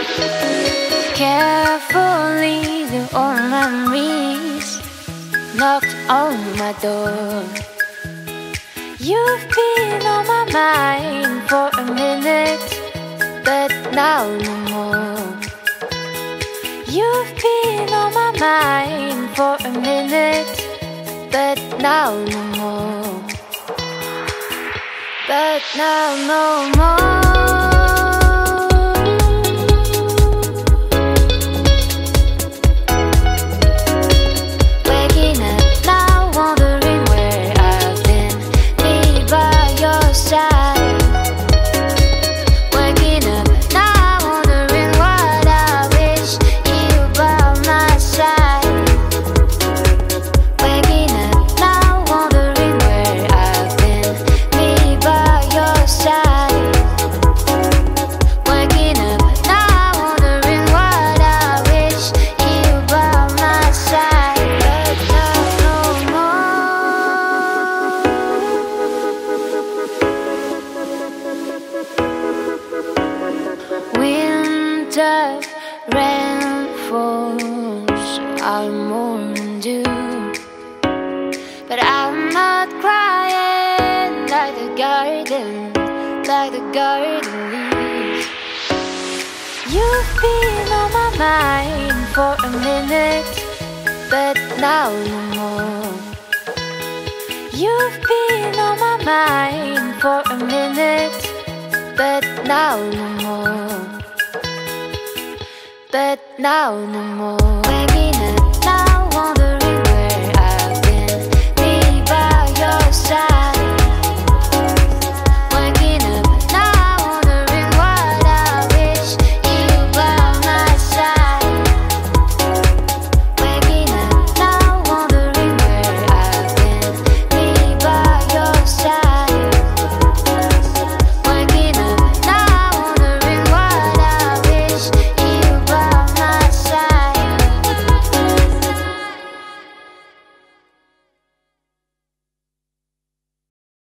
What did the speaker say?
Carefully, the old memories knocked on my door. You've been on my mind for a minute, but now no more. You've been on my mind for a minute, but now no more. But now no more. Waking up now, wondering where I've been, me by your side. Waking up now, wondering what I wish you by my side. Waking up now, wondering where I've been, me by your side. Waking up now, wondering what I wish you by my side. But now no more. Winter rain falls, I'll mourn you, but I'm not crying like the garden leaves. You've been on my mind for a minute, but now no more. You've been on my mind for a minute, but now no more. But now no more. Waking up now.